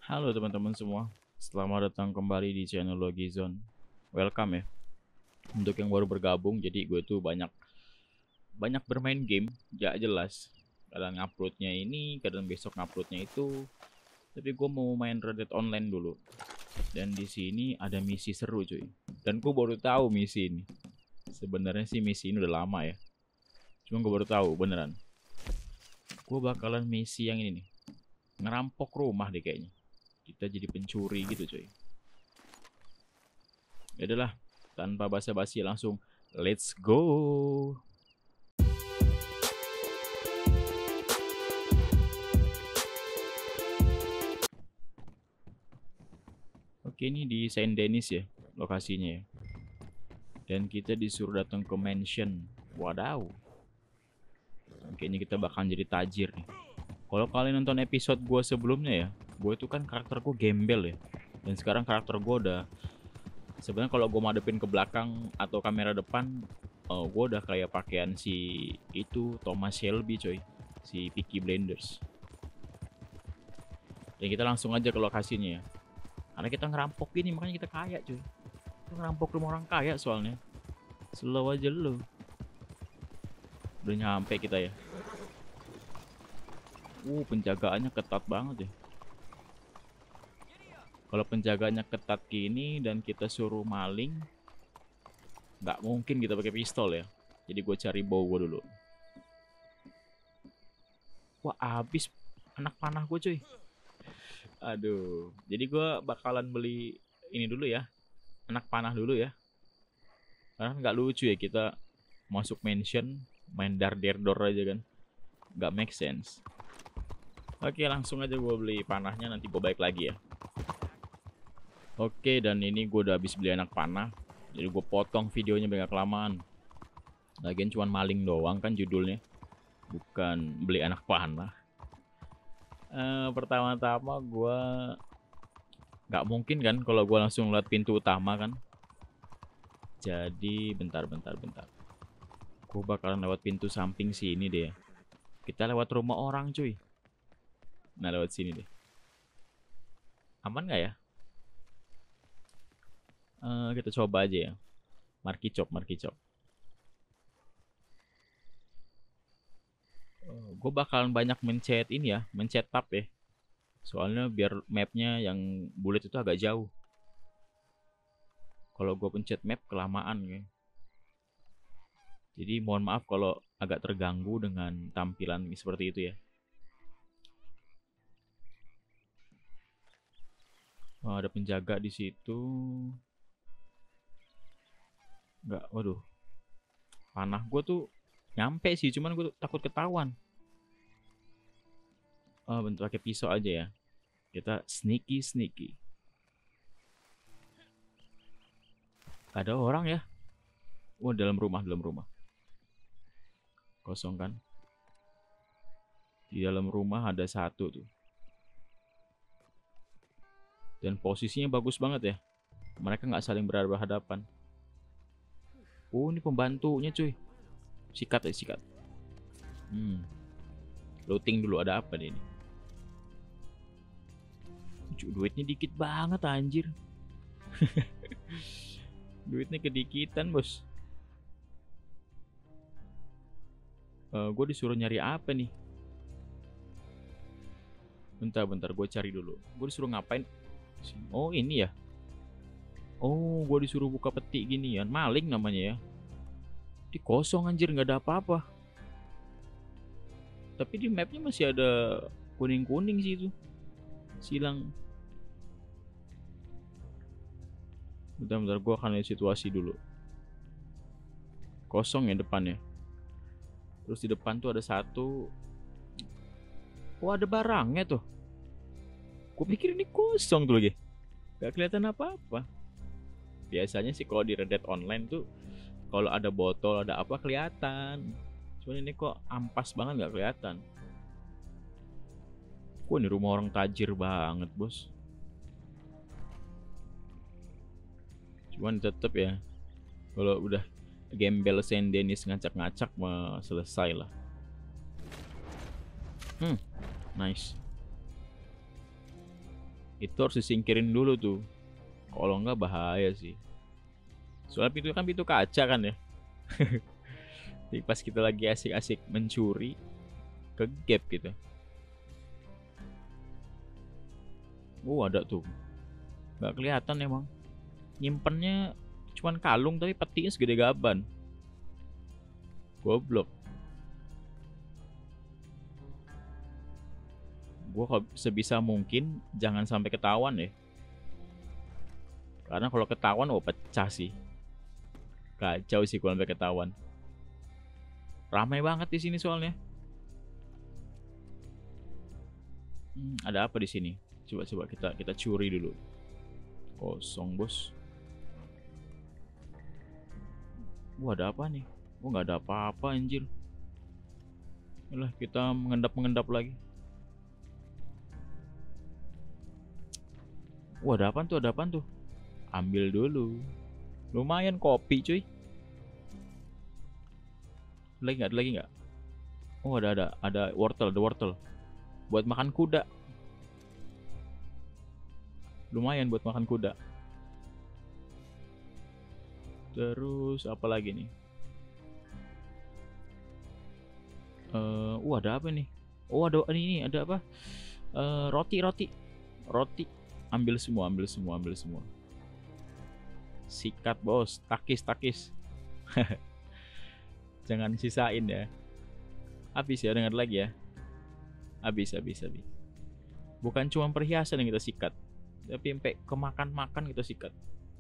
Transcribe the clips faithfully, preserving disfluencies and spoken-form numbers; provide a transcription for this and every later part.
Halo teman-teman semua, selamat datang kembali di channel Logizone. Welcome ya. Untuk yang baru bergabung, jadi gue tuh banyak banyak bermain game, gak jelas. Kadang nguploadnya ini, kadang besok nguploadnya itu. Tapi gue mau main Red Dead Online dulu. Dan di sini ada misi seru cuy. Dan gue baru tahu misi ini. Sebenarnya sih misi ini udah lama ya. Cuma gue baru tahu beneran. Gue bakalan misi yang ini nih, ngerampok rumah deh kayaknya. Kita jadi pencuri gitu coy. Ya udahlah, tanpa basa-basi langsung let's go. Oke, ini di Saint Denis ya lokasinya ya. Dan kita disuruh datang ke mansion. Wadaw. Kayaknya kita bakal jadi tajir nih. Kalau kalian nonton episode gue sebelumnya ya, gue itu kan karakter gue gembel ya. Dan sekarang karakter gue udah, sebenarnya kalau gue madepin ke belakang atau kamera depan, oh, gue udah kayak pakaian si itu Thomas Shelby coy, si Peaky Blinders. Dan kita langsung aja ke lokasinya ya. Karena kita ngerampok ini makanya kita kaya cuy. Kita ngerampok rumah orang kaya soalnya. Slow aja lu. Udah nyampe kita ya. Uh, penjagaannya ketat banget ya. Kalau penjagaannya ketat gini dan kita suruh maling, nggak mungkin kita pakai pistol ya. Jadi gue cari bow gue dulu. Wah, abis anak panah gue cuy. Aduh, jadi gue bakalan beli ini dulu ya, anak panah dulu ya. Karena nggak lucu ya kita masuk mansion main dar der dor aja kan, nggak make sense. Oke, langsung aja gue beli panahnya, nanti gue balik lagi ya. Oke, dan ini gue udah habis beli anak panah, jadi gue potong videonya biar gak kelamaan. Lagian cuman maling doang kan judulnya, bukan beli anak panah. Uh, pertama-tama gue nggak mungkin kan kalau gue langsung lihat pintu utama kan. Jadi bentar bentar bentar. Gue bakalan lewat pintu samping sini deh. Kita lewat rumah orang cuy. Nah lewat sini deh. Aman nggak ya? Uh, kita coba aja ya. Marki chop, marki chop. Uh, gue bakalan banyak mencet ini ya, mencet tab ya. Soalnya biar mapnya yang bulat itu agak jauh. Kalau gue pencet map kelamaan ya. Jadi mohon maaf kalau agak terganggu dengan tampilan seperti itu ya. Oh, ada penjaga di situ. Enggak, waduh. Panah gue tuh nyampe sih, cuman gue takut ketahuan. Oh, bentuk pakai pisau aja ya. Kita sneaky sneaky. Ada orang ya? Wah, dalam rumah, dalam rumah. Kosong kan? Di dalam rumah ada satu tuh. Dan posisinya bagus banget ya. Mereka nggak saling berhadapan. Oh, ini pembantunya cuy. Sikat ya, sikat. Hmm. Looting dulu, ada apa nih ini? Duitnya dikit banget anjir. Duitnya kedikitan bos. uh, Gue disuruh nyari apa nih? Bentar-bentar gue cari dulu. Gue disuruh ngapain? Oh ini ya. Oh gue disuruh buka peti gini ya. Maling namanya ya. Di kosong anjir, nggak ada apa-apa. Tapi di mapnya masih ada kuning-kuning sih itu. Silang. Bentar-bentar gue akan lihat situasi dulu. Kosong ya depannya. Terus di depan tuh ada satu. Oh ada barangnya tuh. Gue pikir ini kosong tuh lagi. Gak kelihatan apa-apa. Biasanya sih kalau di Red Dead Online tuh kalau ada botol ada apa kelihatan. Cuman ini kok ampas banget gak kelihatan. Wah ini rumah orang tajir banget bos. Cuman tetep ya, kalau udah gembel Saint Denis ngacak-ngacak mah selesai lah. Hmm, nice. Itu harus disingkirin dulu tuh. Kalau nggak bahaya sih. Soalnya pintu kan pintu kaca kan ya. Jadi pas kita lagi asik-asik mencuri, ke gap gitu. Oh ada tuh. Nggak kelihatan emang. Nyimpennya cuman kalung tapi petinya segede gaban. Goblok. Gua sebisa mungkin jangan sampai ketahuan ya. Karena kalau ketahuan oh pecah sih. Kacau sih kalau sampai ketahuan. Ramai banget di sini soalnya. Hmm, ada apa di sini? Coba-coba kita kita curi dulu. Kosong bos. Wah ada apa nih? Oh nggak ada apa-apa anjir. Yalah kita mengendap-mengendap lagi. Wah ada apa tuh? Ada apa tuh? Ambil dulu. Lumayan kopi cuy. Lagi nggak? Ada lagi nggak? Oh ada ada ada wortel, ada wortel. Buat makan kuda. Lumayan buat makan kuda. Terus apa lagi nih? Uh, uh ada apa nih? Oh ada ini ada apa? Uh, roti roti roti. Ambil semua, ambil semua, ambil semua. Sikat bos, takis takis. Jangan sisain ya. Habis ya, dengar lagi ya. Habis habis habis. Bukan cuma perhiasan yang kita sikat, tapi sampai kemakan-makan kita sikat.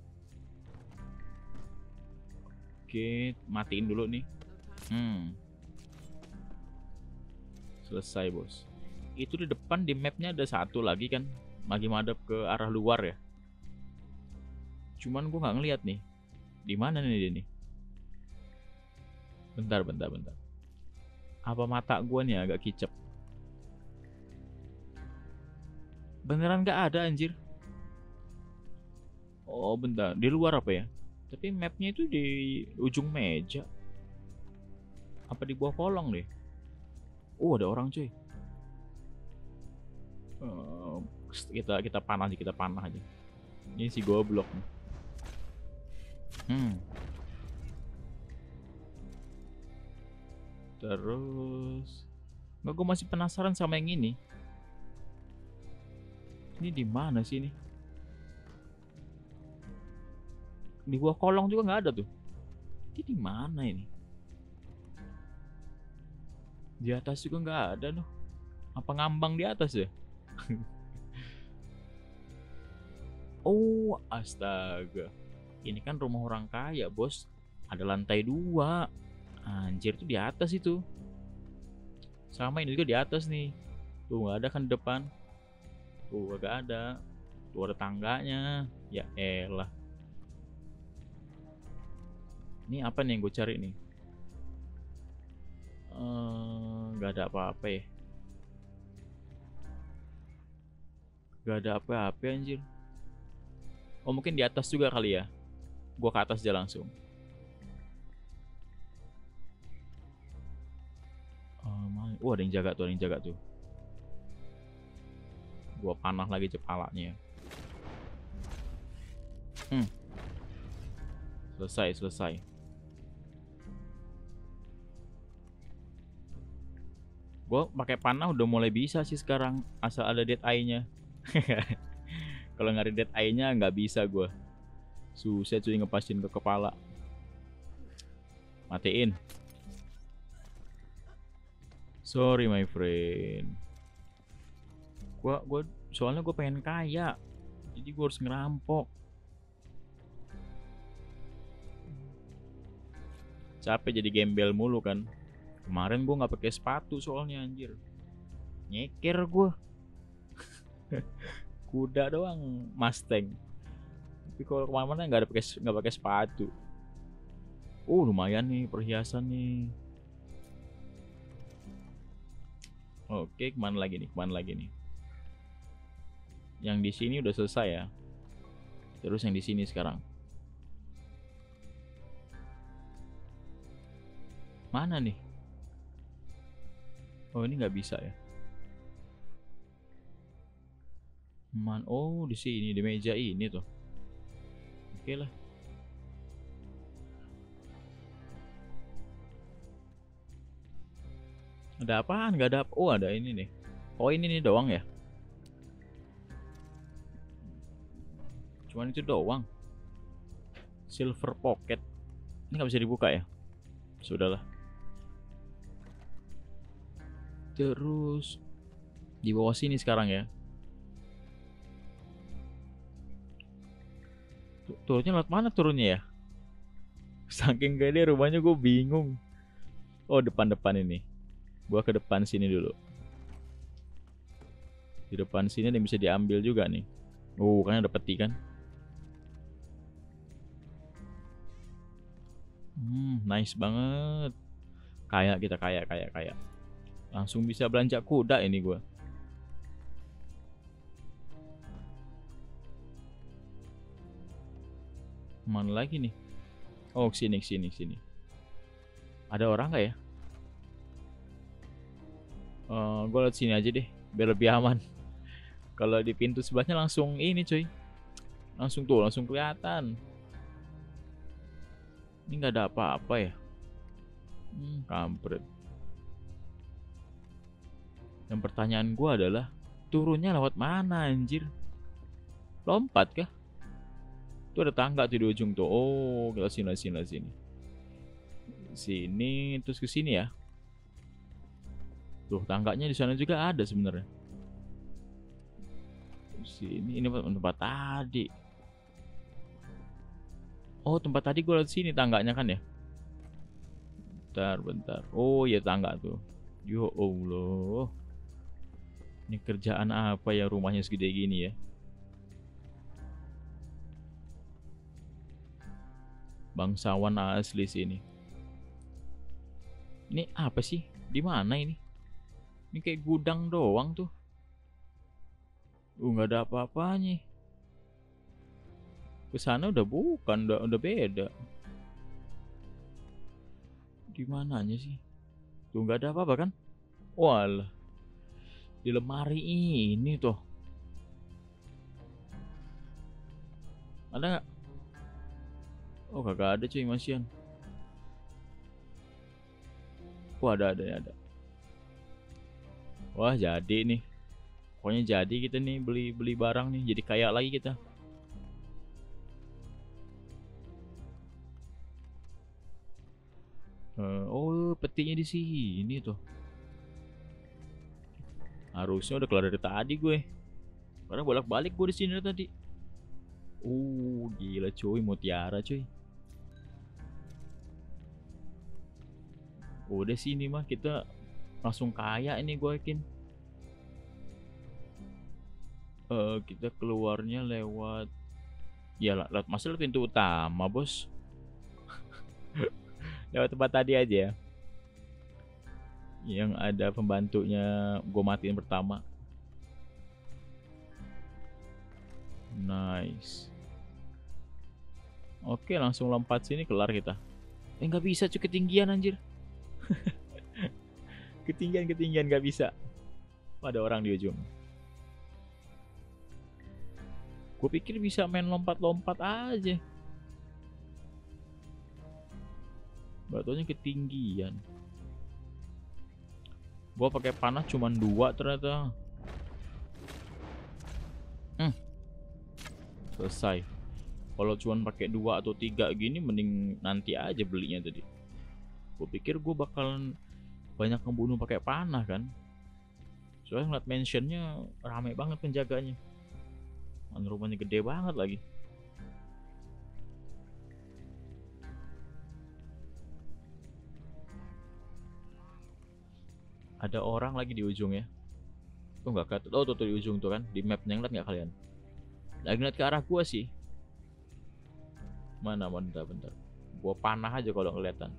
Oke, matiin dulu nih. Hmm. Selesai bos. Itu di depan di mapnya ada satu lagi kan, lagi madep ke arah luar ya. Cuman gua nggak ngeliat nih. Di mana nih dia nih? Bentar, bentar, bentar. Apa mata gua nih agak kicep? Beneran nggak ada anjir. Oh bentar, di luar apa ya? Tapi mapnya itu di ujung meja. Apa di bawah kolong deh? Oh ada orang cuy. Uh, kita kita panah aja, kita panah aja. Ini si goblok nih. Hmm. Terus, nggak, gue masih penasaran sama yang ini. Ini di mana sih ini? Di bawah kolong juga nggak ada tuh. Ini di mana ini? Di atas juga nggak ada loh. Apa ngambang di atas ya? Oh astaga. Ini kan rumah orang kaya bos. Ada lantai dua. Anjir tuh di atas itu. Sama ini juga di atas nih. Tuh nggak ada kan di depan. Tuh agak ada. Tuh ada tangganya. Ya elah. Ini apa nih yang gue cari nih? Nggak uh, ada apa-apa ya. Gak ada apa-apa anjir. Oh mungkin di atas juga kali ya. Gua ke atas aja langsung. Oh ada yang jaga tuh, ada yang jaga tuh. Gua panah lagi kepalanya. Hmm. Selesai, selesai. Gua pakai panah udah mulai bisa sih sekarang, asal ada dead eye-nya. Kalau nggak ada dead eye-nya nggak bisa gue. Susah cuy ngepasin ke kepala. Matiin. Sorry my friend. Gua gua soalnya gue pengen kaya. Jadi gue harus ngerampok. Capek jadi gembel mulu kan. Kemarin gue nggak pakai sepatu soalnya anjir. Nyeker gue. Kuda doang Mustang. Tapi kalau kemana-mana nggak ada pakai nggak pakai sepatu. Oh lumayan nih perhiasan nih. Oke kemana lagi nih? Kemana lagi nih? Yang di sini udah selesai ya. Terus yang di sini sekarang. Mana nih? Oh ini nggak bisa ya. Man, oh di sini di meja ini tuh. Oke lah. Ada apaan? Gak ada. Oh ada ini nih. Oh ini nih doang ya. Cuman itu doang. Silver pocket. Ini nggak bisa dibuka ya. Sudahlah. Terus di bawah sini sekarang ya. Turunnya lewat mana turunnya ya? Saking gede rumahnya gue bingung. Oh depan-depan ini. Gua ke depan sini dulu. Di depan sini ada yang bisa diambil juga nih. Oh kan ada peti kan. Hmm nice banget. Kayak kita kayak kayak kayak. Langsung bisa belanja kuda ini gua. Mana lagi nih? Oh sini sini sini. Ada orang nggak ya? Uh, gue liat sini aja deh, biar lebih aman. Kalau di pintu sebelahnya langsung ini cuy, langsung tuh langsung kelihatan. Ini nggak ada apa-apa ya? Hmm, kampret. Yang pertanyaan gue adalah turunnya lewat mana anjir? Lompat kah? Tuh ada tangga tuh di ujung tuh. Oh, kita sini sini sini. Sini terus ke sini ya. Tuh tangganya di sana juga ada sebenarnya. Sini ini tempat tadi. Oh tempat tadi gue lihat sini tangganya kan ya. Bentar bentar. Oh iya tangga tuh. Yo Allah. Ini kerjaan apa ya rumahnya segede gini ya? Bangsawan asli sini. Ini apa sih? Di mana ini? Ini kayak gudang doang tuh. Uh, nggak ada apa-apanya. Kesana udah bukan, udah, udah beda. Di mananya sih? Tuh nggak ada apa-apa kan? Walah. Di lemari ini tuh. Ada nggak? Oh kagak ada cuy masian. Wah ada ada ada. Wah jadi nih. Pokoknya jadi kita nih beli beli barang nih, jadi kaya lagi kita. Uh, oh petinya di sini tuh. Harusnya udah keluar dari tadi gue. Karena bolak-balik gue di sini tadi. Uh gila cuy, mutiara cuy. Udah sini mah kita langsung kaya ini gue yakin. Uh, kita keluarnya lewat ya lewat masuk pintu utama bos. Lewat tempat tadi aja ya. Yang ada pembantunya gue matiin pertama. Nice. Oke langsung lompat sini kelar kita. Eh nggak bisa cuy ketinggian anjir. Ketinggian ketinggian nggak bisa. Ada orang di ujung. Gue pikir bisa main lompat-lompat aja. Batunya ketinggian. Gue pakai panah cuman dua ternyata. Hmm. Selesai. Kalau cuman pakai dua atau tiga gini, mending nanti aja belinya tadi. Gue pikir gue bakalan banyak ngebunuh pakai panah kan. Soalnya ngeliat mansionnya rame banget penjaganya. Rumahnya gede banget lagi. Ada orang lagi di ujung ya. Tuh nggak kelihatan. Oh tuh, tuh di ujung tuh kan. Di mapnya ngeliat nggak kalian? Lagi ngeliat ke arah gua sih. Mana bentar bentar. Gua panah aja kalau kelihatan.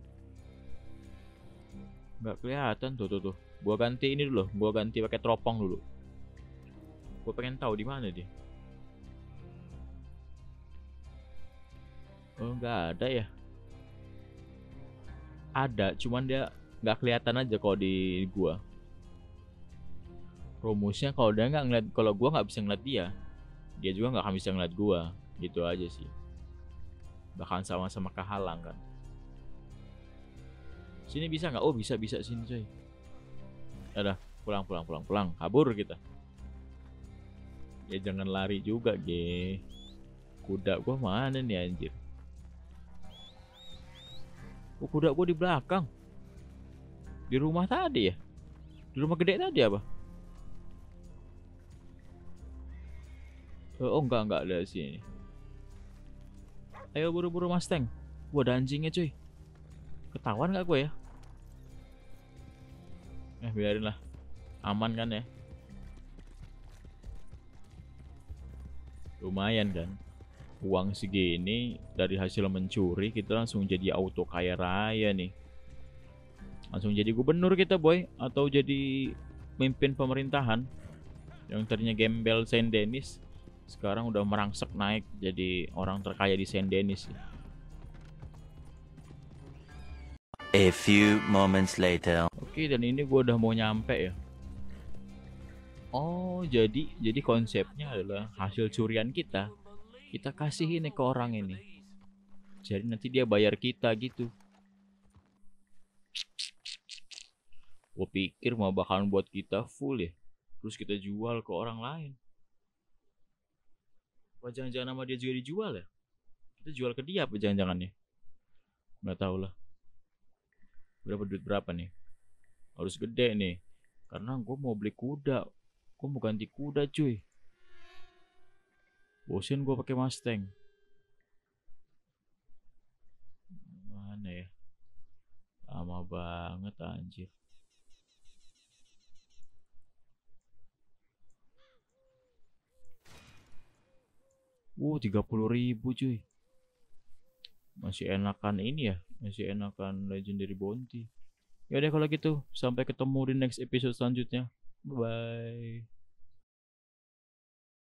Nggak kelihatan tuh tuh tuh. Gua ganti ini dulu. Gua ganti pakai teropong dulu. Gua pengen tahu di mana dia. Oh nggak ada ya. Ada, cuman dia nggak kelihatan aja kalau di gua. rumusnya kalau dia nggak ngeliat, kalau gua nggak bisa ngeliat dia, dia juga nggak akan bisa ngeliat gua. Gitu aja sih. Bahkan sama-sama kehalang kan. Sini bisa nggak? Oh bisa bisa sini coy. Udah pulang pulang pulang pulang. Kabur kita. Ya jangan lari juga ge. Kuda gua mana nih anjir? Oh, kuda gua di belakang. Di rumah tadi ya? Di rumah gede tadi apa? Oh enggak enggak ada sini. Ayo buru-buru Mustang. Wah ada anjingnya cuy. Ketahuan gak gue ya? Eh biarin lah. Aman kan ya? Lumayan kan? Uang segini dari hasil mencuri kita langsung jadi auto kaya raya nih. Langsung jadi gubernur kita boy. Atau jadi pemimpin pemerintahan. Yang tadinya gembel Saint Denis, sekarang udah merangsek naik jadi orang terkaya di Saint Denis. A few moments later. Oke, dan ini gue udah mau nyampe ya. Oh, jadi jadi konsepnya adalah hasil curian kita, kita kasih ini ke orang ini. Jadi nanti dia bayar kita gitu. Gue pikir mau bakalan buat kita full ya, terus kita jual ke orang lain. Apa jangan-jangan sama dia juga dijual ya? Kita jual ke dia apa jangan-jangan nih? Nggak tahu lah. Berapa duit berapa nih? Harus gede nih, karena gue mau beli kuda. Gue mau ganti kuda cuy. Bosen gue pakai Mustang. Mana ya? Lama banget anjir. Wow, tiga puluh ribu cuy. Masih enakan ini ya, masih enakan Legendary Bounty. Ya udah kalau gitu, sampai ketemu di next episode selanjutnya. Bye bye.